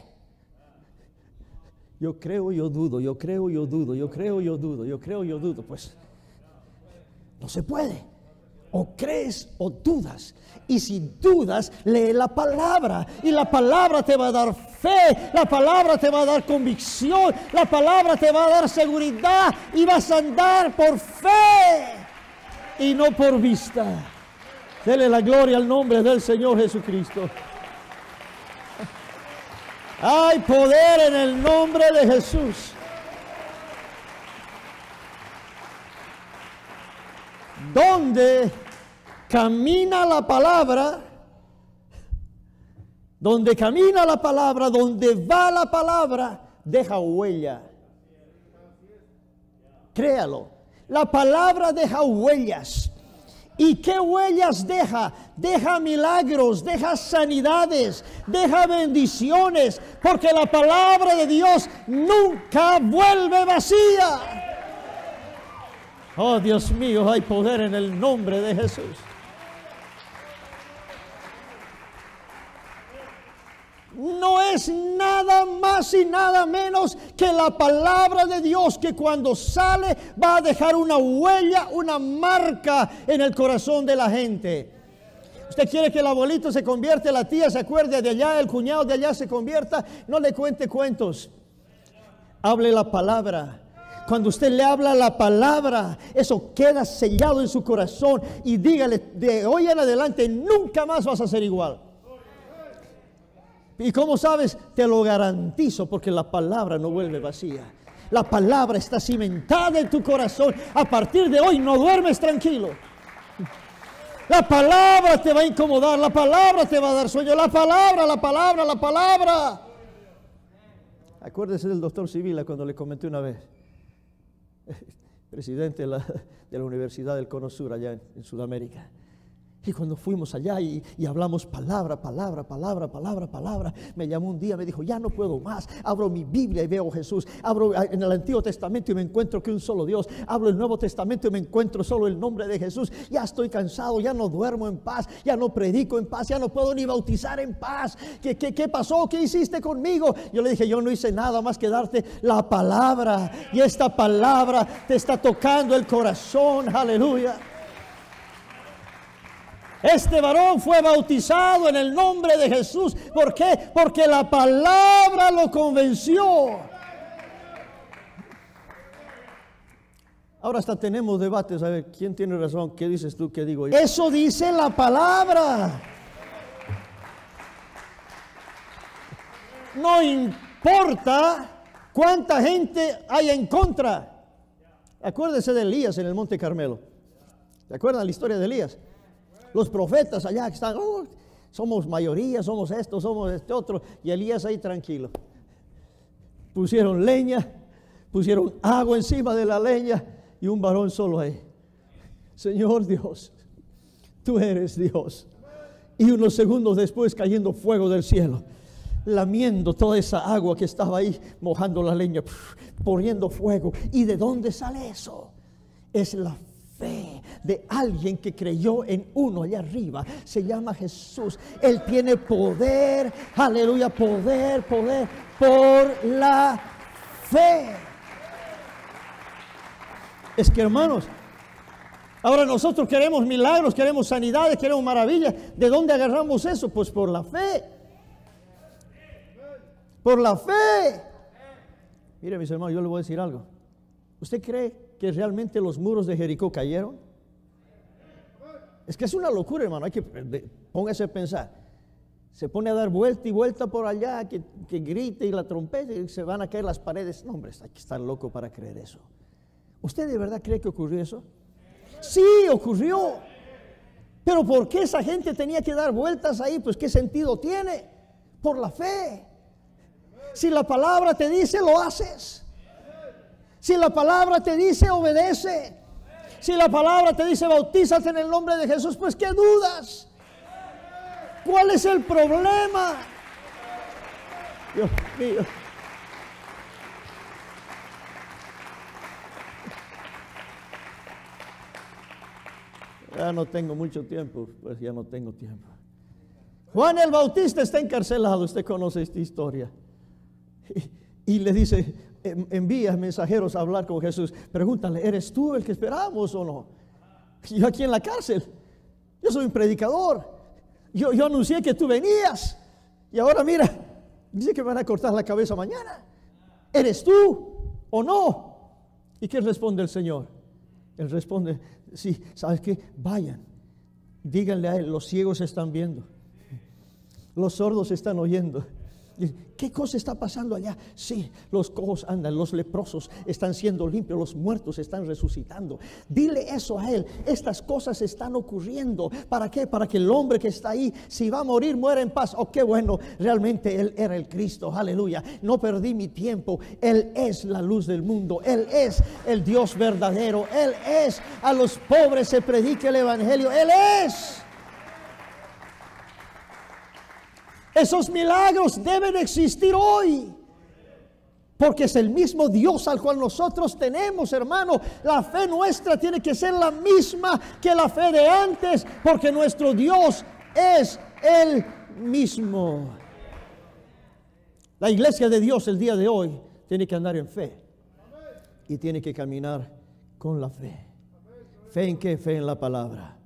Yo creo, yo dudo, yo creo, yo dudo, yo creo, yo dudo, yo creo, yo dudo. Pues no se puede. O crees o dudas. Y si dudas, lee la palabra. Y la palabra te va a dar fe. La palabra te va a dar convicción. La palabra te va a dar seguridad. Y vas a andar por fe y no por vista. Dele la gloria al nombre del Señor Jesucristo. Hay poder en el nombre de Jesús. Donde camina la palabra, donde camina la palabra, donde va la palabra, deja huella. Créalo. La palabra deja huellas. ¿Y qué huellas deja? Deja milagros, deja sanidades, deja bendiciones, porque la palabra de Dios nunca vuelve vacía. Oh Dios mío, hay poder en el nombre de Jesús. No es nada más y nada menos que la palabra de Dios, que cuando sale va a dejar una huella, una marca en el corazón de la gente. Usted quiere que el abuelito se convierta, la tía se acuerde de allá, el cuñado de allá se convierta. No le cuente cuentos. Hable la palabra. Cuando usted le habla la palabra, eso queda sellado en su corazón. Y dígale, de hoy en adelante nunca más vas a ser igual. ¿Y cómo sabes? Te lo garantizo, porque la palabra no vuelve vacía. La palabra está cimentada en tu corazón. A partir de hoy no duermes tranquilo. La palabra te va a incomodar, la palabra te va a dar sueño, la palabra, la palabra, la palabra. Acuérdese del doctor Sibila cuando le comenté una vez, presidente de la Universidad del Cono Sur allá en Sudamérica. Y cuando fuimos allá y hablamos palabra, me llamó un día, me dijo, ya no puedo más. Abro mi Biblia y veo a Jesús. Abro en el Antiguo Testamento y me encuentro que un solo Dios. Abro el Nuevo Testamento y me encuentro solo el nombre de Jesús. Ya estoy cansado, ya no duermo en paz, ya no predico en paz, ya no puedo ni bautizar en paz. ¿Qué pasó? ¿Qué hiciste conmigo? Yo le dije, yo no hice nada más que darte la palabra. Y esta palabra te está tocando el corazón. Aleluya. Este varón fue bautizado en el nombre de Jesús. ¿Por qué? Porque la palabra lo convenció. Ahora hasta tenemos debates. A ver, ¿quién tiene razón? ¿Qué dices tú? ¿Qué digo yo? Eso dice la palabra. No importa cuánta gente hay en contra. Acuérdese de Elías en el Monte Carmelo. ¿Se acuerdan la historia de Elías? Los profetas allá que están, somos mayoría, somos esto, somos este otro. Y Elías ahí tranquilo. Pusieron leña, pusieron agua encima de la leña y un varón solo ahí. Señor Dios, tú eres Dios. Y unos segundos después cayendo fuego del cielo, lamiendo toda esa agua que estaba ahí, mojando la leña, poniendo fuego. ¿Y de dónde sale eso? Es la fe de alguien que creyó en uno allá arriba. Se llama Jesús. Él tiene poder, aleluya, poder por la fe. Es que, hermanos, ahora nosotros queremos milagros, queremos sanidades, queremos maravillas. ¿De dónde agarramos eso? Pues por la fe. Por la fe. Mire, mis hermanos, yo le voy a decir algo. ¿Usted cree que realmente los muros de Jericó cayeron? Es que es una locura, hermano. Hay que póngase a pensar. Se pone a dar vuelta y vuelta por allá, que grite y la trompeta y se van a caer las paredes. No, hombre, hay que estar loco para creer eso. ¿Usted de verdad cree que ocurrió eso? Sí, ocurrió. Pero ¿por qué esa gente tenía que dar vueltas ahí? Pues ¿qué sentido tiene? Por la fe. Si la palabra te dice, lo haces. Si la palabra te dice, obedece. Si la palabra te dice, bautízate en el nombre de Jesús, pues ¿qué dudas? ¿Cuál es el problema? Dios mío. Ya no tengo mucho tiempo, pues ya no tengo tiempo. Juan el Bautista está encarcelado, usted conoce esta historia. Y le dice, envía mensajeros a hablar con Jesús. Pregúntale, ¿eres tú el que esperábamos o no? Yo aquí en la cárcel, yo soy un predicador. Yo anuncié que tú venías. Y ahora mira, dice que me van a cortar la cabeza mañana. ¿Eres tú o no? ¿Y qué responde el Señor? Él responde, sí, ¿sabes qué? Vayan, díganle a él, los ciegos están viendo, los sordos están oyendo. ¿Qué cosa está pasando allá? Sí, los cojos andan, los leprosos están siendo limpios, los muertos están resucitando. Dile eso a él. Estas cosas están ocurriendo. ¿Para qué? Para que el hombre que está ahí, si va a morir, muera en paz. Oh, qué bueno, realmente él era el Cristo. Aleluya. No perdí mi tiempo. Él es la luz del mundo. Él es el Dios verdadero. Él es. A los pobres se predica el evangelio. Él es. Esos milagros deben existir hoy, porque es el mismo Dios al cual nosotros tenemos, hermano. La fe nuestra tiene que ser la misma que la fe de antes, porque nuestro Dios es el mismo. La iglesia de Dios el día de hoy tiene que andar en fe y tiene que caminar con la fe. ¿Fe en qué? Fe en la palabra.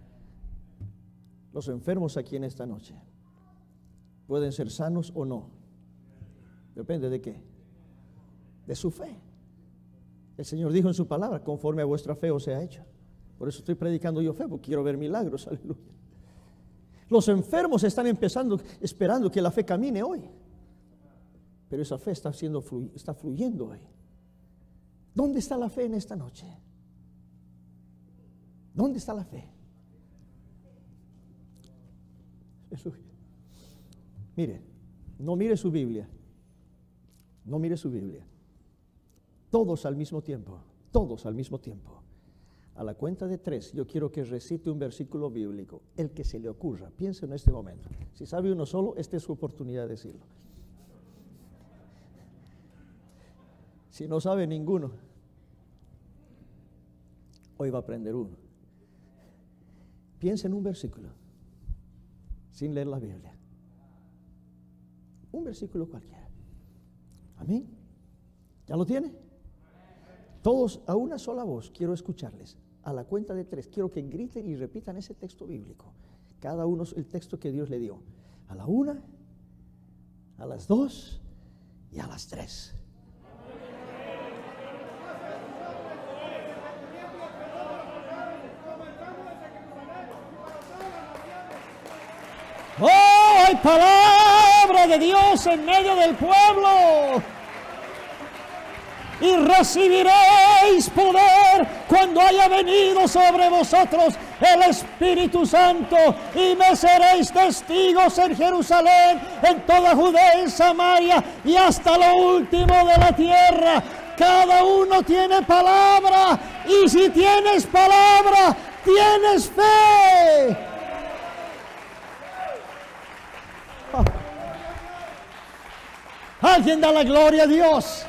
Los enfermos aquí en esta noche pueden ser sanos o no. Depende de qué. De su fe. El Señor dijo en su palabra, conforme a vuestra fe os sea hecho. Por eso estoy predicando yo fe, porque quiero ver milagros. Aleluya. Los enfermos están esperando que la fe camine hoy. Pero esa fe está fluyendo hoy. ¿Dónde está la fe en esta noche? ¿Dónde está la fe? Aleluya. Mire, no mire su Biblia. No mire su Biblia. Todos al mismo tiempo. Todos al mismo tiempo. A la cuenta de 3, yo quiero que recite un versículo bíblico, el que se le ocurra. Piense en este momento. Si sabe uno solo, esta es su oportunidad de decirlo. Si no sabe ninguno, hoy va a aprender uno. Piense en un versículo, sin leer la Biblia. Un versículo cualquiera. Amén. ¿Ya lo tiene? Todos a una sola voz quiero escucharles. A la cuenta de 3 quiero que griten y repitan ese texto bíblico. Cada uno el texto que Dios le dio. A la 1, a las 2 y a las 3. ¡Oh, hay palabra de Dios en medio del pueblo! Y recibiréis poder cuando haya venido sobre vosotros el Espíritu Santo, y me seréis testigos en Jerusalén, en toda Judea, en Samaria y hasta lo último de la tierra. Cada uno tiene palabra, y si tienes palabra, tienes fe. Alguien da la gloria a Dios.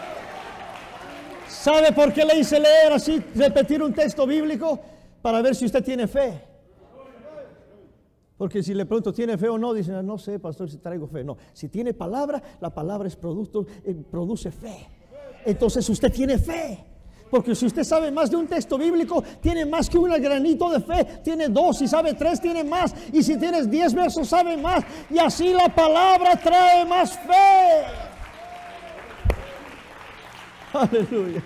¿Sabe por qué le hice leer así, repetir un texto bíblico? Para ver si usted tiene fe. Porque si le pregunto, ¿tiene fe o no? Dicen, no sé, pastor, si traigo fe. No, si tiene palabra, la palabra es producto, produce fe. Entonces usted tiene fe. Porque si usted sabe más de un texto bíblico, tiene más que un granito de fe. Tiene 2, si sabe 3, tiene más. Y si tienes 10 versos, sabe más. Y así la palabra trae más fe. Aleluya.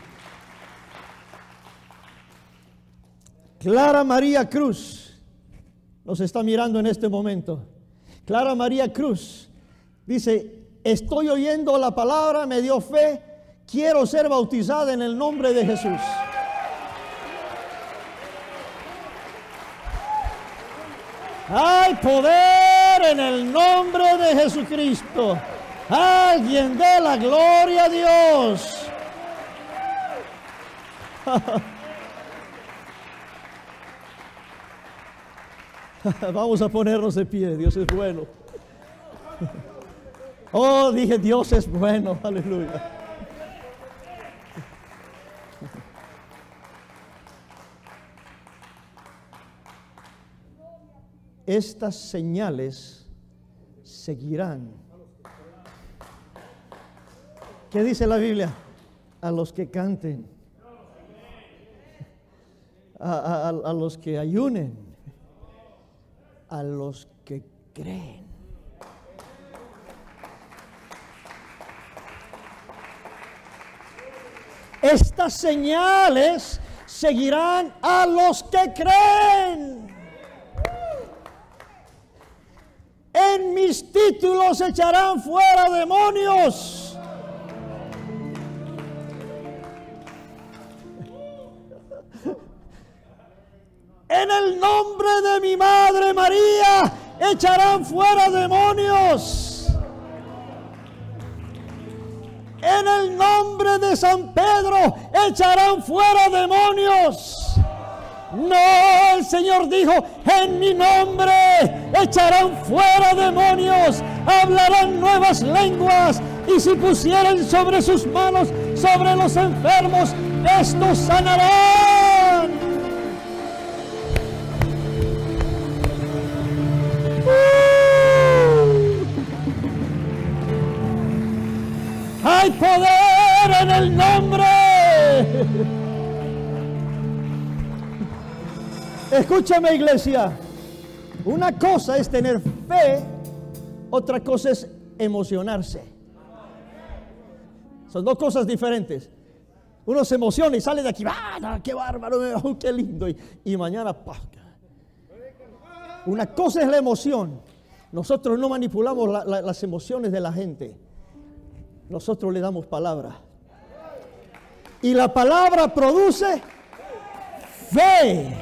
Clara María Cruz nos está mirando en este momento. Clara María Cruz dice, estoy oyendo la palabra, me dio fe, quiero ser bautizada en el nombre de Jesús. Hay poder en el nombre de Jesucristo. Alguien dé la gloria a Dios. Vamos a ponernos de pie. Dios es bueno. Oh, dije, Dios es bueno. Aleluya. Estas señales seguirán. ¿Qué dice la Biblia? A los que canten, a los que ayunen, a los que creen. Estas señales seguirán a los que creen. En mis títulos echarán fuera demonios. En el nombre de mi Madre María echarán fuera demonios. En el nombre de San Pedro echarán fuera demonios. No, el Señor dijo, en mi nombre echarán fuera demonios, hablarán nuevas lenguas, y si pusieren sobre sus manos, sobre los enfermos, estos sanarán. Hay poder en el nombre. Escúchame, iglesia. Una cosa es tener fe, otra cosa es emocionarse. Son dos cosas diferentes. Uno se emociona y sale de aquí, ¡ah, qué bárbaro! ¡Oh, qué lindo! Y mañana, ¡pah! Una cosa es la emoción. Nosotros no manipulamos las emociones de la gente. Nosotros le damos palabra. Y la palabra produce fe.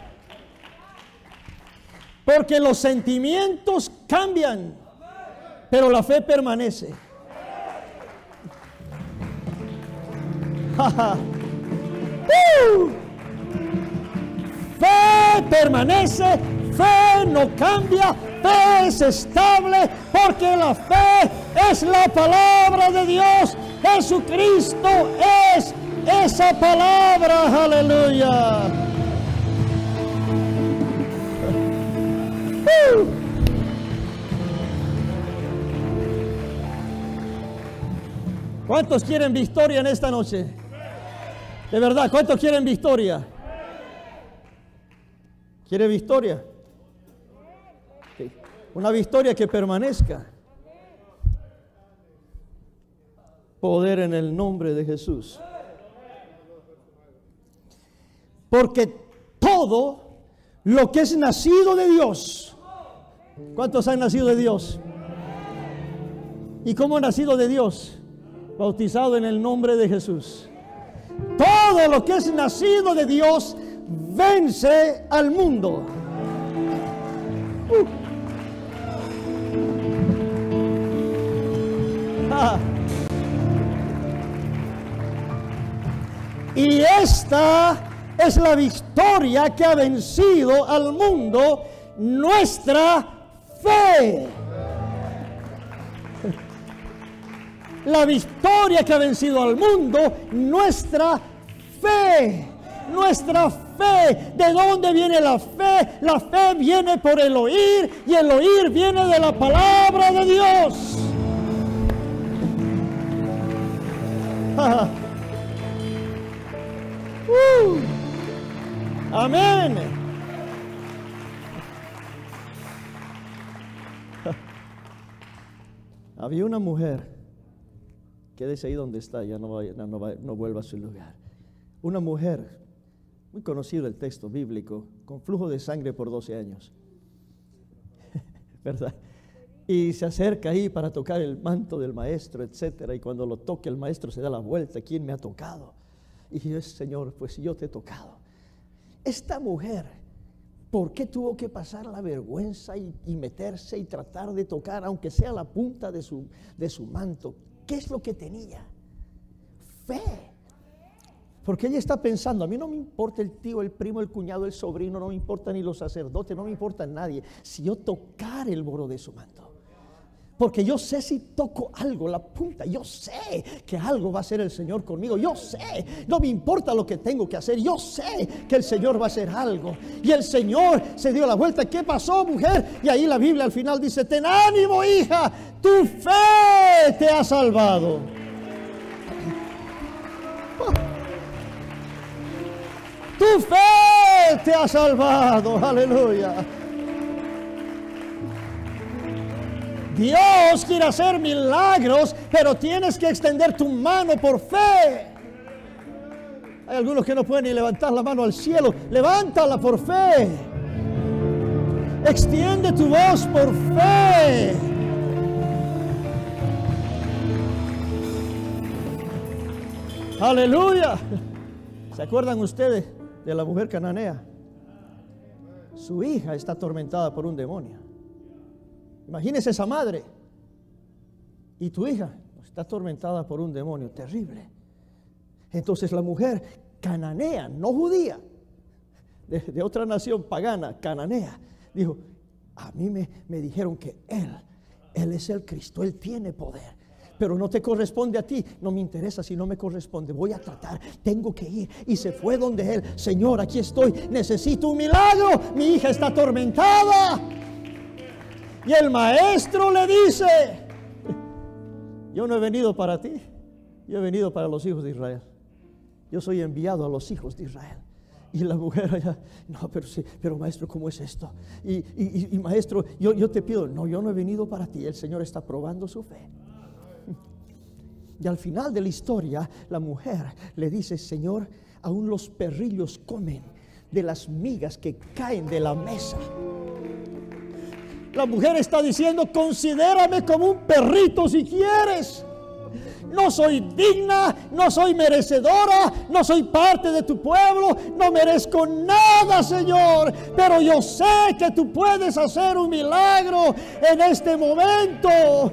Porque los sentimientos cambian, pero la fe permanece. fe permanece, fe no cambia, fe es estable, porque la fe es la palabra de Dios. Jesucristo es esa palabra. Aleluya. ¿Cuántos quieren victoria en esta noche? De verdad, ¿cuántos quieren victoria? ¿Quiere victoria? Sí. Una victoria que permanezca. Poder en el nombre de Jesús. Porque todo lo que es nacido de Dios. ¿Cuántos han nacido de Dios? ¿Y cómo han nacido de Dios? Bautizado en el nombre de Jesús. Todo lo que es nacido de Dios vence al mundo. Y esta es la victoria que ha vencido al mundo, nuestra fe. La victoria que ha vencido al mundo, nuestra fe. Nuestra fe. ¿De dónde viene la fe? La fe viene por el oír, y el oír viene de la palabra de Dios. Amén. Había una mujer, quédese ahí donde está, ya no vuelva a su lugar. Una mujer, muy conocido el texto bíblico, con flujo de sangre por 12 años. ¿Verdad? Y se acerca ahí para tocar el manto del maestro, etcétera. Y cuando lo toca el maestro se da la vuelta. ¿Quién me ha tocado? Y yo, Señor, pues yo te he tocado. Esta mujer, ¿por qué tuvo que pasar la vergüenza y meterse y tratar de tocar, aunque sea la punta de su manto? ¿Qué es lo que tenía? Fe. Porque ella está pensando, a mí no me importa el tío, el primo, el cuñado, el sobrino, no me importa ni los sacerdotes, no me importa nadie, si yo tocar el borde de su manto. Porque yo sé, si toco algo, la punta, yo sé que algo va a hacer el Señor conmigo. Yo sé, no me importa lo que tengo que hacer, yo sé que el Señor va a hacer algo. Y el Señor se dio la vuelta. ¿Qué pasó, mujer? Y ahí la Biblia al final dice: ten ánimo, hija, tu fe te ha salvado. Tu fe te ha salvado. Aleluya. Dios quiere hacer milagros, pero tienes que extender tu mano por fe. Hay algunos que no pueden ni levantar la mano al cielo. Levántala por fe. Extiende tu voz por fe. Aleluya. ¿Se acuerdan ustedes de la mujer cananea? Su hija está atormentada por un demonio. Imagínese esa madre. Y tu hija está atormentada por un demonio terrible. Entonces la mujer cananea, no judía, de otra nación pagana, cananea, dijo: a mí me dijeron que Él es el Cristo, Él tiene poder. Pero no te corresponde a ti. No me interesa si no me corresponde. Voy a tratar, tengo que ir. Y se fue donde él. Señor, aquí estoy, necesito un milagro. Mi hija está atormentada. Y el maestro le dice: yo no he venido para ti, yo he venido para los hijos de Israel. Yo soy enviado a los hijos de Israel. Y la mujer allá: no, pero sí, pero maestro, ¿cómo es esto? Y maestro, yo te pido, no, yo no he venido para ti. El Señor está probando su fe. Y al final de la historia, la mujer le dice: Señor, aún los perrillos comen de las migas que caen de la mesa. La mujer está diciendo: considérame como un perrito si quieres. No soy digna, no soy merecedora, no soy parte de tu pueblo, no merezco nada, Señor. Pero yo sé que tú puedes hacer un milagro en este momento.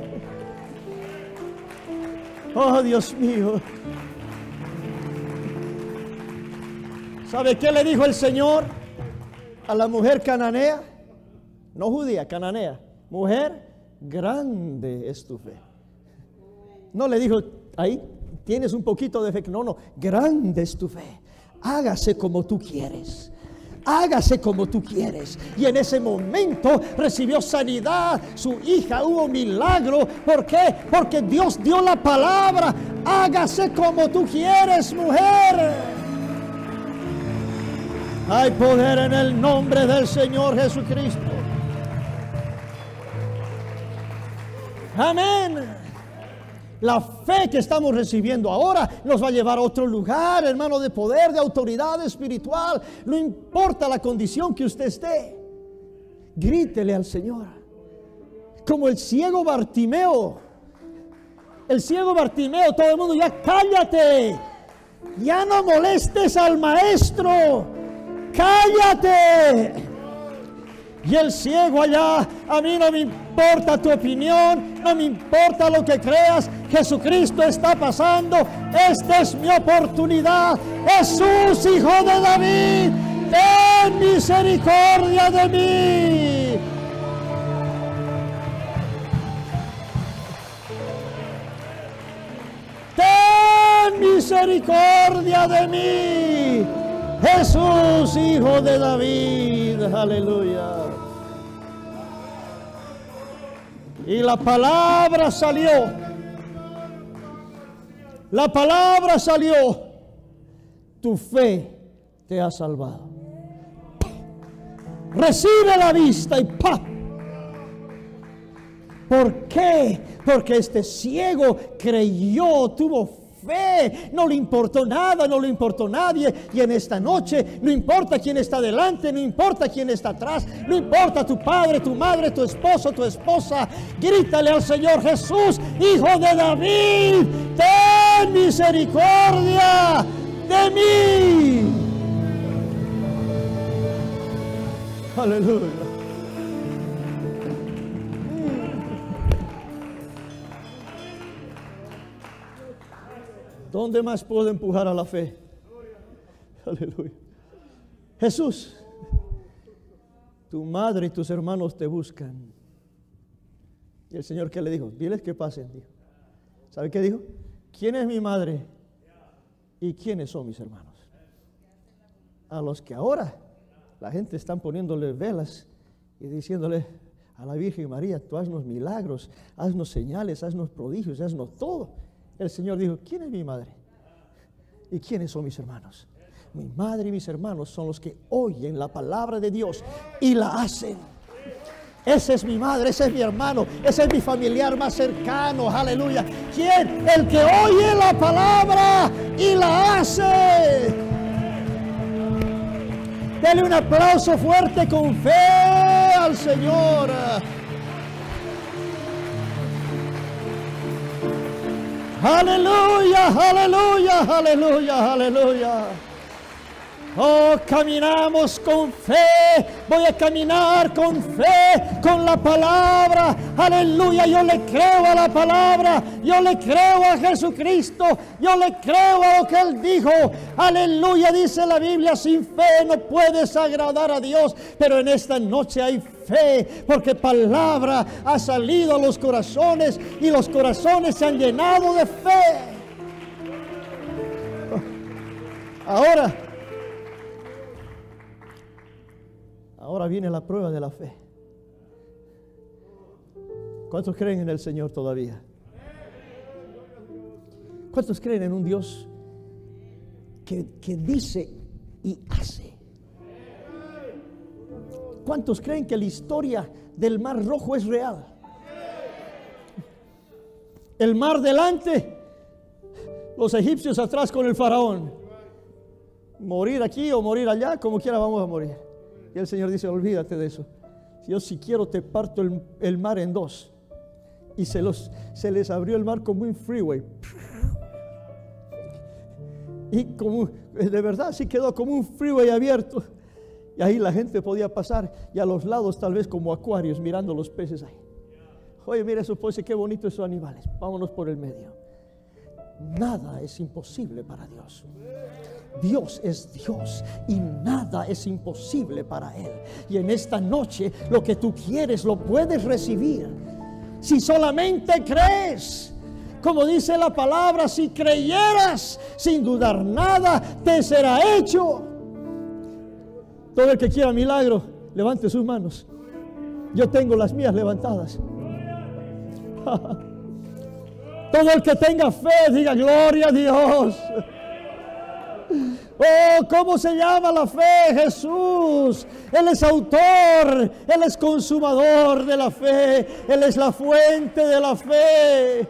Oh, Dios mío. ¿Sabe qué le dijo el Señor? a la mujer cananea, no judía, cananea, mujer, grande es tu fe. No le dijo, ahí tienes un poquito de fe. No, no, grande es tu fe. Hágase como tú quieres. Hágase como tú quieres. Y en ese momento recibió sanidad. Su hija, hubo milagro. ¿Por qué? Porque Dios dio la palabra. Hágase como tú quieres, mujer. Hay poder en el nombre del Señor Jesucristo. Amén. La fe que estamos recibiendo ahora nos va a llevar a otro lugar, hermano, de poder, de autoridad espiritual. No importa la condición que usted esté. Grítele al Señor. Como el ciego Bartimeo. El ciego Bartimeo, todo el mundo, ya cállate. Ya no molestes al maestro. Cállate. Y el ciego allá, a mí no me importa tu opinión, no me importa lo que creas, Jesucristo está pasando, esta es mi oportunidad. Jesús, hijo de David, ten misericordia de mí. Ten misericordia de mí. Jesús, hijo de David, aleluya. Y la palabra salió. La palabra salió. Tu fe te ha salvado. Recibe la vista y ¡pa! ¿Por qué? Porque este ciego creyó, tuvo fe. No le importó nada, no le importó nadie. Y en esta noche no importa quién está delante, no importa quién está atrás, no importa tu padre, tu madre, tu esposo, tu esposa. Grítale al Señor: Jesús, hijo de David, ten misericordia de mí. Aleluya. ¿Dónde más puedo empujar a la fe? Aleluya. Jesús, tu madre y tus hermanos te buscan. Y el Señor, ¿qué le dijo? Diles que pasen. Dijo. ¿Sabe qué dijo? ¿Quién es mi madre? ¿Y quiénes son mis hermanos? A los que ahora la gente está poniéndole velas y diciéndole a la Virgen María: tú haznos milagros, haznos señales, haznos prodigios, haznos todo. El Señor dijo: ¿quién es mi madre? ¿Y quiénes son mis hermanos? Mi madre y mis hermanos son los que oyen la palabra de Dios y la hacen. Esa es mi madre, ese es mi hermano, ese es mi familiar más cercano. Aleluya. ¿Quién? El que oye la palabra y la hace. Dele un aplauso fuerte con fe al Señor. Aleluya, aleluya, aleluya, aleluya. Oh, caminamos con fe. Voy a caminar con fe, con la palabra. Aleluya, yo le creo a la palabra. Yo le creo a Jesucristo. Yo le creo a lo que Él dijo. Aleluya, dice la Biblia: sin fe no puedes agradar a Dios. Pero en esta noche hay fe, porque palabra ha salido a los corazones y los corazones se han llenado de fe. Ahora viene la prueba de la fe. ¿Cuántos creen en el Señor todavía? ¿Cuántos creen en un Dios que dice y hace? ¿Cuántos creen que la historia del Mar Rojo es real? El mar delante, los egipcios atrás con el faraón. Morir aquí o morir allá, como quiera vamos a morir. Y el Señor dice: olvídate de eso. Yo, si quiero, te parto el mar en dos. Y se les abrió el mar como un freeway. Y como, de verdad, sí quedó como un freeway abierto. Y ahí la gente podía pasar. Y a los lados, tal vez como acuarios, mirando los peces ahí. Oye, mira eso, pues, qué bonito esos animales. Vámonos por el medio. nada es imposible para Dios. Dios es Dios y nada es imposible para Él. Y en esta noche lo que tú quieres lo puedes recibir si solamente crees. Como dice la palabra, si creyeras sin dudar nada, te será hecho. Todo el que quiera milagro, levante sus manos. Yo tengo las mías levantadas. Todo el que tenga fe, diga gloria a Dios. Oh, ¿cómo se llama la fe? Jesús. Él es autor, Él es consumador de la fe, Él es la fuente de la fe.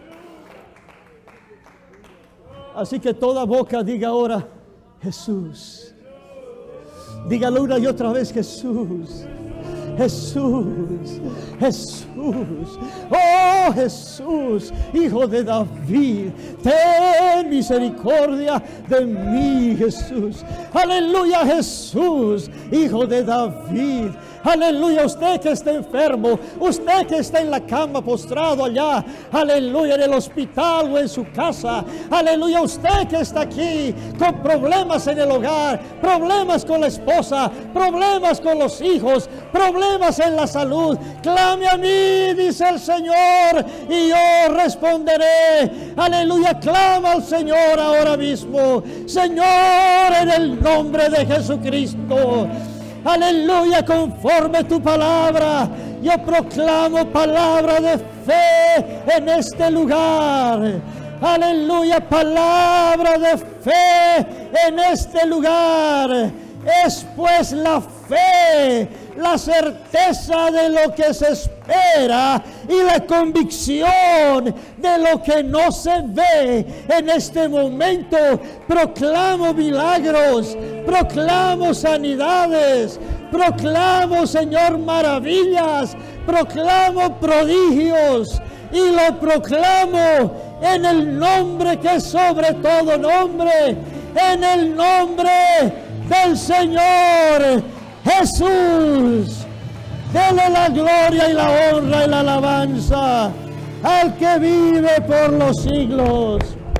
Así que toda boca diga ahora, Jesús. Dígalo una y otra vez, Jesús. Jesús, Jesús, oh Jesús, Hijo de David, ten misericordia de mí, Jesús. Aleluya, Jesús, Hijo de David. Aleluya, usted que está enfermo, usted que está en la cama postrado allá, aleluya, en el hospital o en su casa, aleluya, usted que está aquí con problemas en el hogar, problemas con la esposa, problemas con los hijos, problemas en la salud, clame a mí, dice el Señor, y yo responderé. Aleluya, clama al Señor ahora mismo. Señor, en el nombre de Jesucristo, aleluya, conforme tu palabra, yo proclamo palabra de fe en este lugar. Aleluya, palabra de fe en este lugar. Es pues la fe, la certeza de lo que se espera y la convicción de lo que no se ve. En este momento proclamo milagros, proclamo sanidades, proclamo, Señor, maravillas, proclamo prodigios y lo proclamo en el nombre que es sobre todo nombre, en el nombre del Señor Jesús. Dele la gloria y la honra y la alabanza al que vive por los siglos.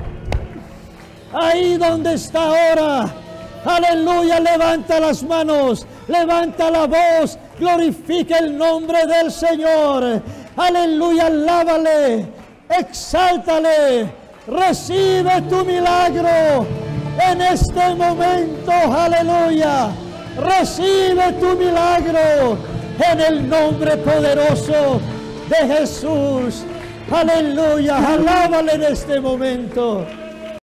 Ahí donde está ahora, aleluya, levanta las manos, levanta la voz, glorifica el nombre del Señor. Aleluya, alábale, exáltale, recibe tu milagro en este momento. Aleluya, recibe tu milagro en el nombre poderoso de Jesús. Aleluya, alábale en este momento.